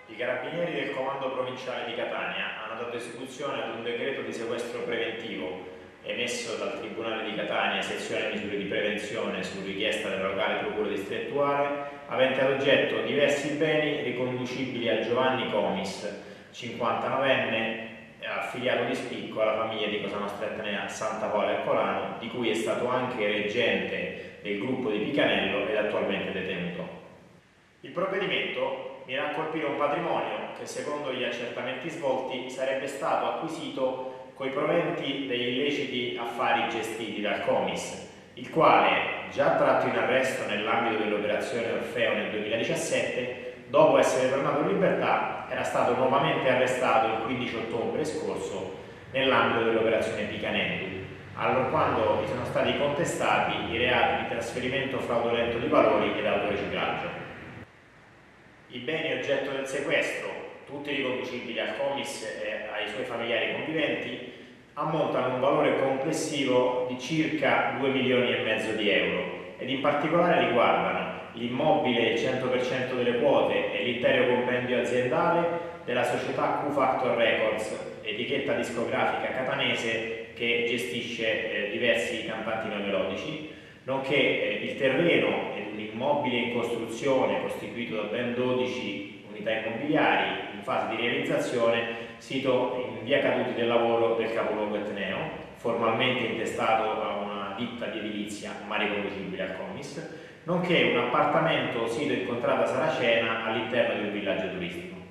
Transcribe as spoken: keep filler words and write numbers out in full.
I carabinieri del Comando Provinciale di Catania hanno dato esecuzione ad un decreto di sequestro preventivo emesso dal Tribunale di Catania, sezione misure di prevenzione su richiesta della locale procura distrettuale, avente ad oggetto diversi beni riconducibili a Giovanni Comis, cinquantanovenne, affiliato di spicco alla famiglia di Cosa Nostra Etnea Santa Pole Ercolano, di cui è stato anche reggente del gruppo di Picanello ed attualmente detenuto. Il provvedimento mira a colpire un patrimonio che, secondo gli accertamenti svolti, sarebbe stato acquisito coi proventi degli illeciti affari gestiti dal Comis, il quale, già tratto in arresto nell'ambito dell'operazione Orfeo nel duemiladiciassette, dopo essere tornato in libertà, era stato nuovamente arrestato il quindici ottobre scorso nell'ambito dell'operazione Picanello, allorquando gli sono stati contestati i reati di trasferimento fraudolento di valori ed autoriciclaggio. I beni oggetto del sequestro, tutti riconducibili al Comis e ai suoi familiari conviventi, ammontano a un valore complessivo di circa due milioni e mezzo di euro ed in particolare riguardano l'immobile, il cento per cento delle quote e l'intero compendio aziendale della società Q-Factor Records, etichetta discografica catanese che gestisce eh, diversi cantanti neomelodici, nonché eh, il terreno ed un immobile in costruzione costituito da ben dodici unità immobiliari in fase di realizzazione, sito in via Caduti del Lavoro del capoluogo etneo, formalmente intestato a una ditta di edilizia ma riconducibile al Comis, nonché un appartamento sito in contrada Saracena all'interno di un villaggio turistico.